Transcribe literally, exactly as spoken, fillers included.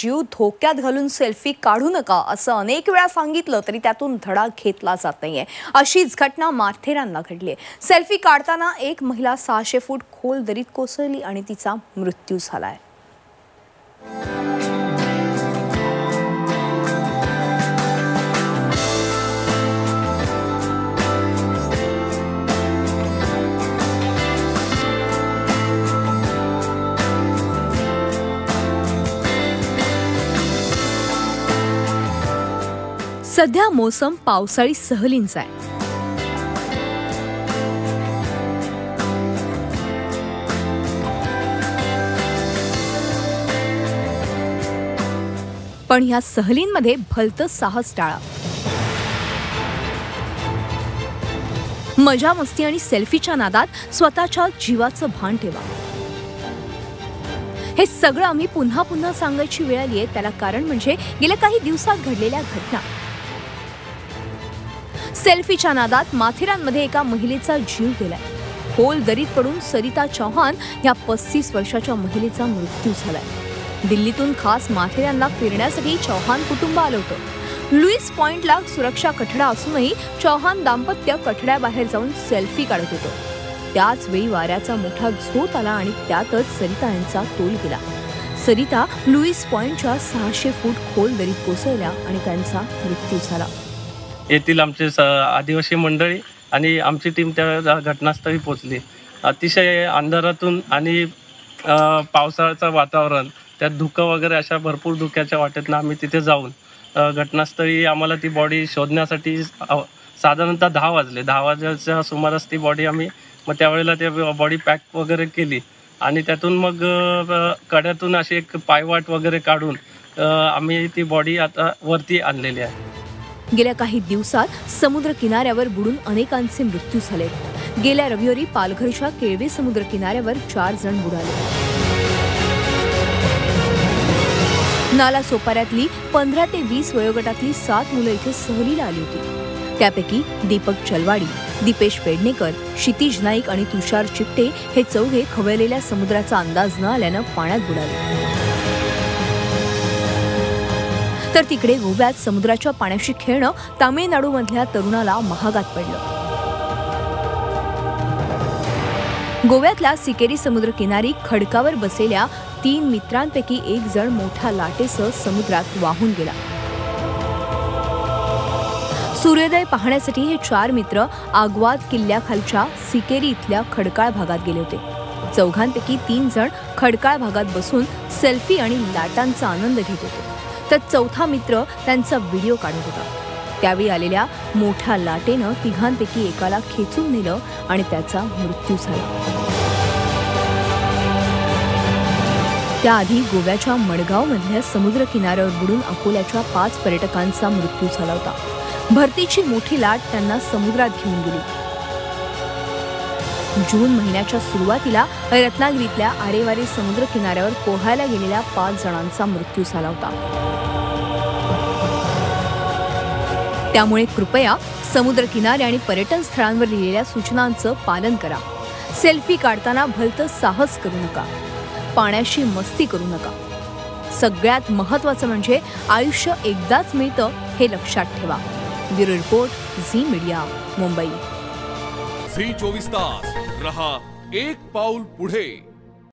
जीव धोक्यात घालून सेल्फी काढू नका असं अनेक वेळा सांगितलं तरी त्यातून धडा घेतला जात नाहीये। अशीच घटना माथेरानला घडली आहे। सेल्फी काढताना एक महिला सहाशे फूट खोल दरीत कोसळली आणि तिचा मृत्यू झालाय। सध्या मोसम पावसाळी सहलींचा आहे। पण ह्या सहलींमध्ये भलतं साहस टाळा। मजा मस्ती आणि सेल्फीच्या नादात स्वतःच्या जीवाचं भान ठेवा। हे सगळं आम्ही पुन्हा पुन्हा सांगायची वेळ आली आहे, त्याला कारण म्हणजे गेल्या काही दिवसात घडलेल्या घटना। सेल्फीच्या नादात माथेरानमध्ये एका महिलेचा जीव गेलाय। खोल दरीत पडून सरिता चौहान या पस्तीस वर्षाच्या महिलेचा मृत्यू झालाय। दिल्लीतून खास माथेरानला फिरण्यासाठी चौहान कुटुंब आलं होतं। लुईस पॉइंटला सुरक्षा कठडा असूनही चौहान दाम्पत्य कठड्याबाहेर जाऊन सेल्फी काढत होतं। त्याच वेळी वाऱ्याचा मोठा झोत आला आणि त्यातच सरिता यांचा तोल गेला। सरिता लुईस पॉइंटच्या सहाशे फूट खोल दरीत कोसळल्या आणि त्यांचा मृत्यू झाला। येथील आमचे आदिवासी मंडळी आणि आमची टीम त्या घटनास्थळी पोहोचली। अतिशय अंधारातून आणि पावसाळ्याचं वातावरण, त्यात धुकं वगैरे अशा भरपूर धुक्याच्या वाटेतनं आम्ही तिथे जाऊन घटनास्थळी आम्हाला ती बॉडी शोधण्यासाठी साधारणतः दहा वाजले दहा वाजल्याच्या सुमारास ती बॉडी आम्ही मग त्यावेळेला ते बॉडी पॅक वगैरे केली आणि त्यातून मग कड्यातून अशी एक पायवाट वगैरे काढून आम्ही ती बॉडी आता वरती आणलेली आहे। गेल्या काही दिवसात समुद्र किनाऱ्यावर बुडून अनेकांचे मृत्यू झाले। गेल्या रविवारी पालघरच्या केळवे समुद्र किनाऱ्यावर चार जण बुडाले। नाला सोपाऱ्यातली पंधरा ते वीस वयोगटातली सात मुलं इथे सहलीला आली होती। त्यापैकी दीपक चलवाडी, दीपेश पेडणेकर, क्षितिज नाईक आणि तुषार चिपटे हे चौघे खवळलेल्या समुद्राचा अंदाज न आल्यानं पाण्यात बुडाले। तर तिकडे गोव्यात समुद्राच्या पाण्याशी खेळणं तामिळनाडूमधल्या तरुणाला महागात पडलं। गोव्यातल्या सिकेरी समुद्र किनारी खडकावर बसलेल्या तीन मित्रांपैकी एक जण मोठ्या लाटेसह समुद्रात वाहून गेला। सूर्योदय पाहण्यासाठी हे चार मित्र आग्वाद किल्ल्याखालच्या सिकेरी इथल्या खडकाळ भागात गेले होते। चौघांपैकी तीन जण खडकाळ भागात बसून सेल्फी आणि लाटांचा आनंद घेत होते, तर चौथा मित्र त्यांचा व्हिडिओ काढत होता। त्यावेळी आलेल्या मोठ्या लाटेनं तिघांपैकी एकाला खेचून नेलं आणि त्याचा मृत्यू झाला। त्याआधी गोव्याच्या मडगाव मधल्या समुद्र किनाऱ्यावर बुडून अकोल्याच्या पाच पर्यटकांचा मृत्यू झाला होता। भरतीची मोठी लाट त्यांना समुद्रात घेऊन गेली। जून महिन्याच्या सुरुवातीला रत्नागिरीतल्या आरेवारे समुद्र किनाऱ्यावर पोहायला गेलेल्या पाच जणांचा मृत्यू झाला होता। त्यामुळे कृपया समुद्र किनारे आणि पर्यटन स्थळांवर लिहिलेल्या सूचनांचं पालन करा। सेल्फी काढताना भलतं साहस करू नका, पाण्याशी मस्ती करू नका। सगळ्यात महत्त्वाचं म्हणजे आयुष्य एकदाच मिळतं हे लक्षात ठेवा। Bureau report, Zee media, Mumbai. Zee चोवीस तास रहा एक पाऊल पुढे।